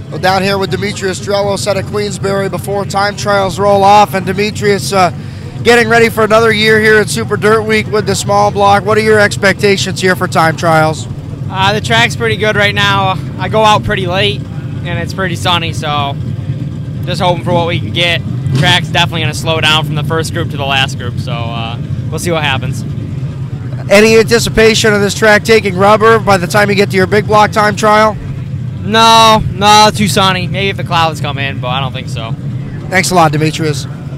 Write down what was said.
Well, down here with Demetrius Drelos out of Queensbury before time trials roll off, and Demetrius getting ready for another year here at Super Dirt Week with the small block. What are your expectations here for time trials? The track's pretty good right now. I go out pretty late, and it's pretty sunny, so just hoping for what we can get. Track's definitely going to slow down from the first group to the last group, so we'll see what happens. Any anticipation of this track taking rubber by the time you get to your big block time trial? No, too sunny. Maybe if the clouds come in, but I don't think so. Thanks a lot, Demetrius.